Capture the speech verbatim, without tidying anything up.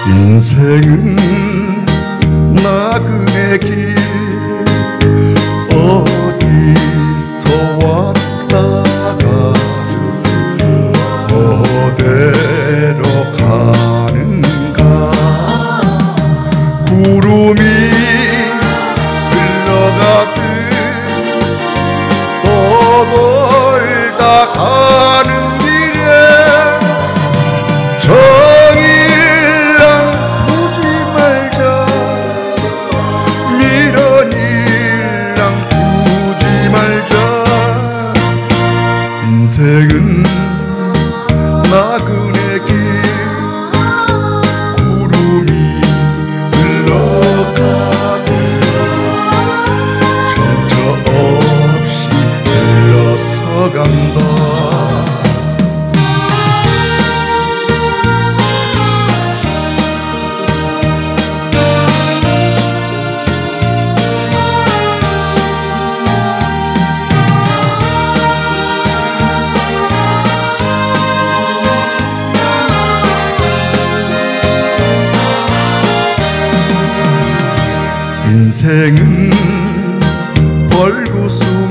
인생은 나그네 길 어디서 왔다가 어디로 가는가. 구름이 흘러가듯 떠돌다 가는 길에 정일랑 두지 말자, 미련 일랑 두지 말자. 인생은 나그네 길 구름이 흘러가듯 정처 없이 흘러서 간다. 인생은 벌구수